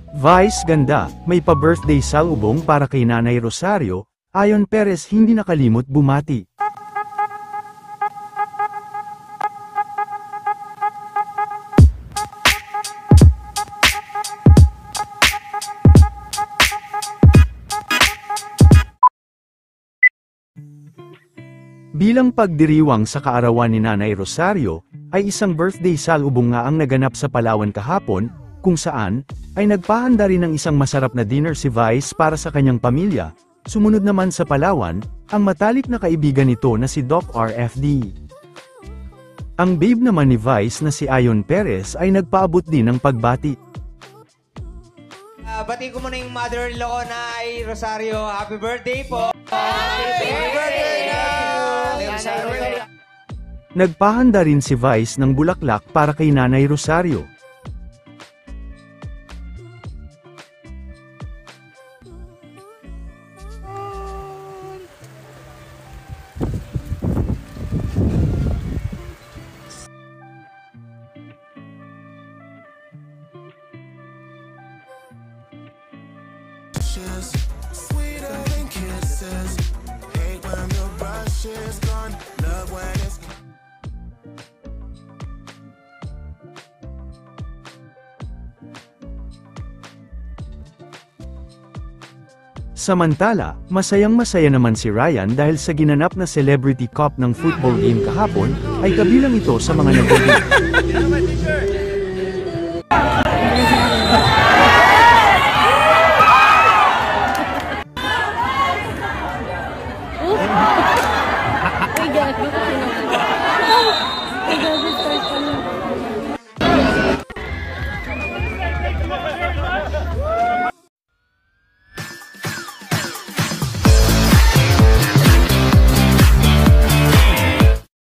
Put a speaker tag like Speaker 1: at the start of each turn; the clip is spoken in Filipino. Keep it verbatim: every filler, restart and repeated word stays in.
Speaker 1: Vice ganda, may pa-birthday salubong para kay Nanay Rosario, Ayon Perez hindi nakalimot bumati. Bilang pagdiriwang sa kaarawan ni Nanay Rosario, ay isang birthday salubong nga ang naganap sa Palawan kahapon, kung saan, ay nagpahanda rin ng isang masarap na dinner si Vice para sa kanyang pamilya. Sumunod naman sa Palawan, ang matalik na kaibigan nito na si Doc R F D. Ang babe naman ni Vice na si Ayon Perez ay nagpaabot din ng pagbati.
Speaker 2: Uh, bati ko muna yung mother-in-law ko na ay Rosario. Happy birthday po! Happy birthday!
Speaker 1: Nagpahanda rin si Vice ng bulaklak para kay Nanay Rosario.
Speaker 3: Sweeter than kisses. Hate when the rush is gone. Love when it's
Speaker 1: Samantala, masayang-masaya naman si Ryan dahil sa ginanap na Celebrity Cup ng football game kahapon, ay kabilang ito sa mga nag-ibig.